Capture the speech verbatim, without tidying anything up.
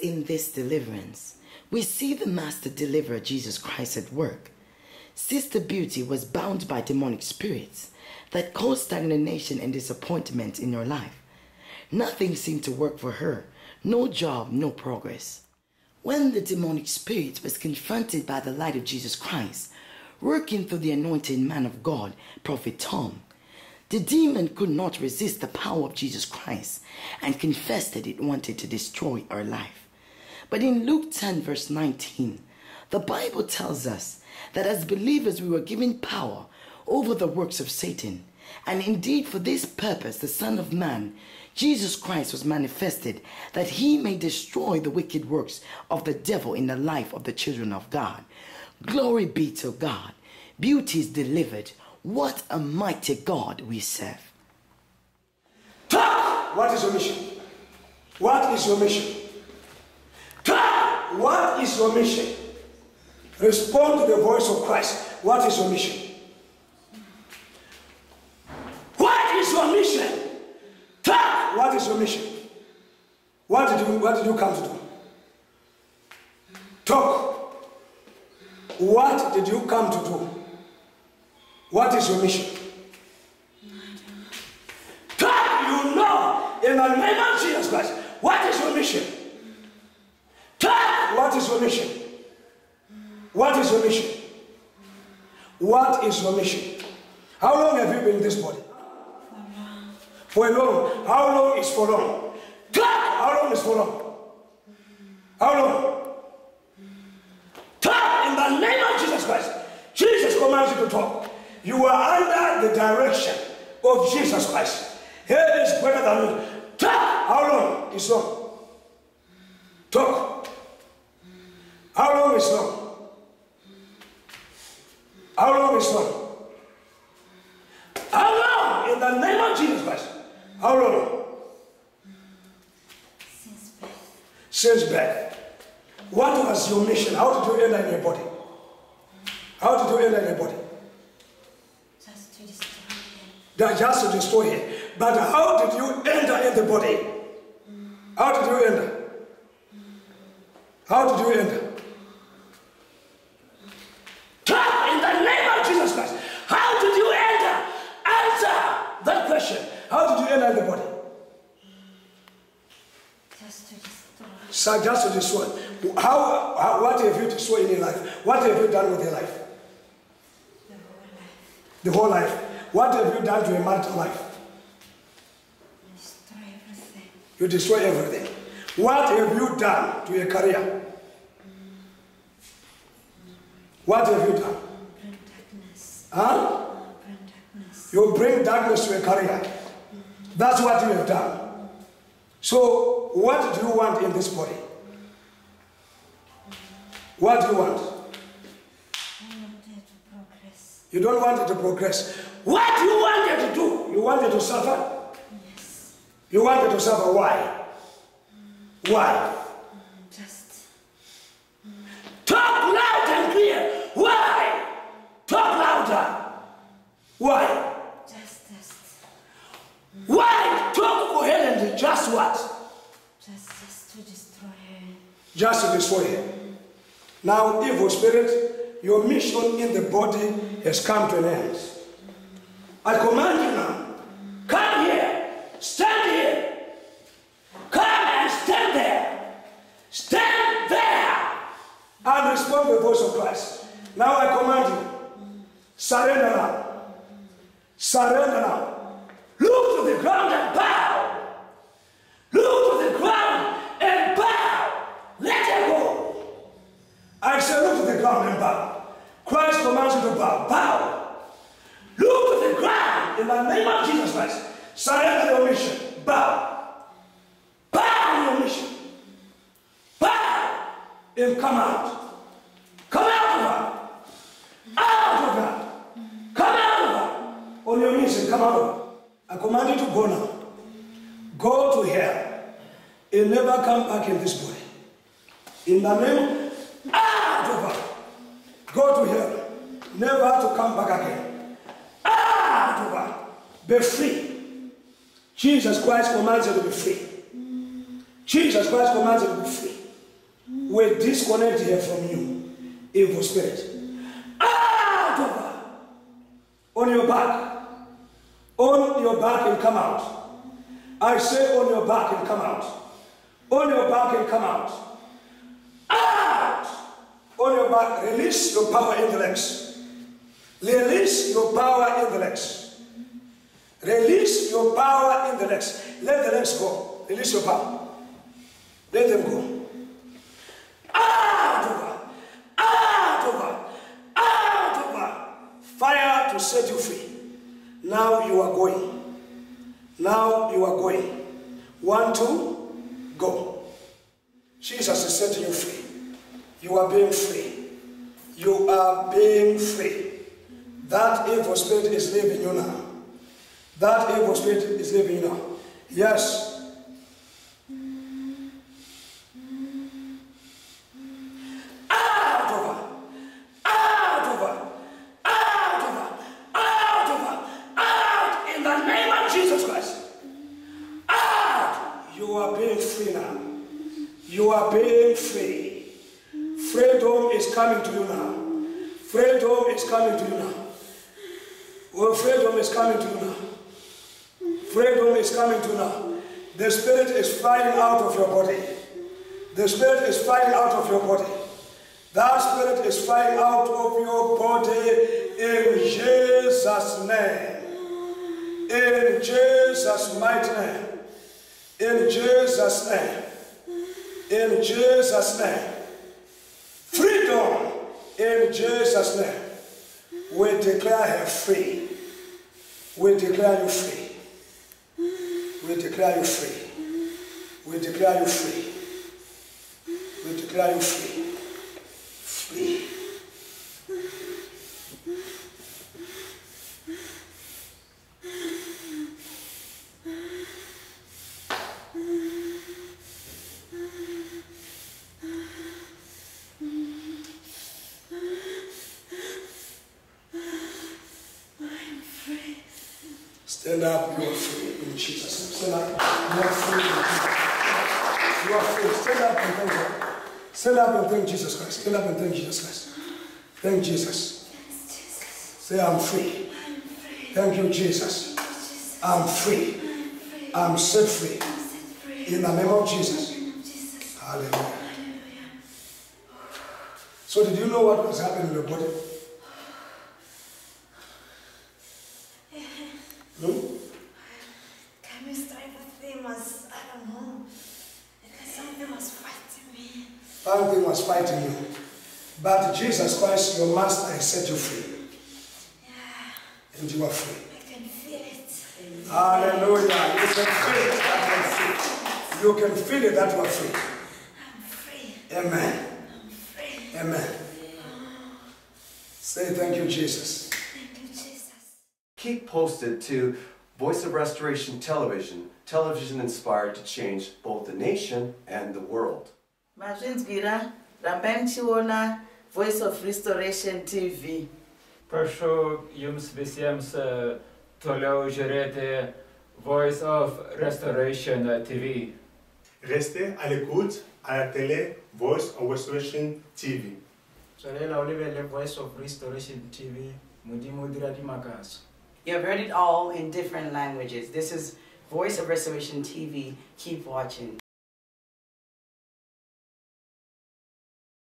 in this deliverance, we see the Master Deliverer Jesus Christ at work. Sister Beauty was bound by demonic spirits that caused stagnation and disappointment in her life. Nothing seemed to work for her. No job, no progress. When the demonic spirit was confronted by the light of Jesus Christ, working through the anointed man of God, Prophet Tom, the demon could not resist the power of Jesus Christ and confessed that it wanted to destroy her life. But in Luke ten verse nineteen, the Bible tells us that as believers we were given power over the works of Satan. And indeed for this purpose the Son of Man, Jesus Christ, was manifested that he may destroy the wicked works of the devil in the life of the children of God. Glory be to God. Beauty is delivered. What a mighty God we serve. Talk! What is your mission? What is your mission? Talk! What is your mission? Respond to the voice of Christ. What is your mission? What is your mission? Talk! What is your mission? What did you, what did you come to do? Talk. What did you come to do? What is your mission? Talk! You know, in the name of Jesus Christ, what is your mission? Talk! What is your mission? What is your mission? What is your mission? How long have you been in this body? For long. How long is for long? Talk! How long is for long? How long? Talk in the name of Jesus Christ. Jesus commands you to talk. You are under the direction of Jesus Christ. Here is better than me. Talk! How long is long? Talk. How long is long? How long is long? How long? In the name of Jesus Christ. How long? Since birth. Since birth. What was your mission? How did you enter in your body? How did you enter in your body? Just to destroy him. That just to destroy him. But how did you enter in the body? How did you enter? How did you enter? Talk in the name of Jesus Christ. How did you enter? Answer that question. How did you enter in the body? Just to destroy. So just to destroy. How, how? What have you destroyed in your life? What have you done with your life? The whole life. The whole life. What have you done to your marital life? Destroy everything. You destroy everything. What have you done to your career? What have you done? Bring darkness. Huh? Bring darkness. You bring darkness to your career. That's what you have done. So, what do you want in this body? What do you want? I wanted to progress. You don't want it to progress. What do you want it to do? You want it to suffer? Yes. You want it to suffer. Why? Why? Just. Talk loud and clear. Why? Talk louder. Why? Just. Just. Why? Talk coherently. Just what? Just. Just to destroy him. Just to destroy him. Now, evil spirit, your mission in the body has come to an end. I command you now, come here, stand here, come and stand there, stand there, and respond to the voice of Christ. Now I command you, surrender now, surrender now, look to the ground and bow, look to the ground and bow, let it go. I say look to the ground and bow. Christ commands you to bow, bow. Look to the ground in the name of Jesus Christ. Surrender your mission. Bow. Bow your mission. Bow. And come out. Come out of her. Out of her. Come out of her. On your knees and come out of her. I command you to go now. Go to hell. And never come back in this body. In the name out of her. Go to hell. Never to come back again. Out of her. Be free. Jesus Christ commands you to be free. Jesus Christ commands you to be free. will disconnect her from you, evil spirit. Out of her! On your back. On your back and come out. I say on your back and come out. On your back and come out. Out! On your back, release your power in the legs. Release your power in the legs. Release your power in the legs. Let the legs go. Release your power. Let them go. Out of her! Out of her! Out of her! Fire to set you free. Now you are going. Now you are going. One, two, go. Jesus is setting you free. You are being free. You are being free. That evil spirit is leaving you now. That evil spirit is leaving you now. Yes. Out of her. Out of her. Out of her. Out of her. Out in the name of Jesus Christ. Out. You are being free now. You are being free. Freedom is coming to you now. Freedom is coming to you now. Well, freedom is coming to you now. Freedom is coming to you now. The spirit is flying out of your body. The spirit is flying out of your body. That spirit is flying out of your body in Jesus' name. In Jesus' mighty name. In Jesus' name. In Jesus' name. Freedom in Jesus' name. We declare her free. We declare you free. We declare you free. We declare you free. We declare you free. Free. Stand up, you are free in Jesus' name. Stand up, you are free in Jesus' name. You are free. Stand up and thank God. Stand up and thank Jesus Christ. Stand up and thank Jesus Christ. Thank Jesus. Yes, Jesus. Say, I'm free. I'm free. Thank you, Jesus. Jesus. I'm free. I'm free. I'm set free. I'm set free. In the name of Jesus. In the name of Jesus. Hallelujah. Hallelujah. So did you know what was happening in your body? Hmm? Chemistry everything was, I don't know. Because something was fighting me. Something was fighting you. But Jesus Christ, your master, has set you free. Yeah. And you are free. I can feel it. Hallelujah. You can feel it that you are free. You can feel it that you are free. I'm free. Amen. I'm free. Amen. Say thank you, Jesus. Thank you, Jesus. Keep posted to Voice of Restoration Television, television inspired to change both the nation and the world. Mazvinzwira rambai muchiona Voice of Restoration T V. Prašau jums visiems uh, toliau žiūrėti Voice of Restoration T V. Restez à l'écoute à la télé Voice of Restoration T V. Solela ulibele Voice of Restoration T V, Mudimu Dirati Makas. You have heard it all in different languages. This is Voice of Restoration T V. Keep watching.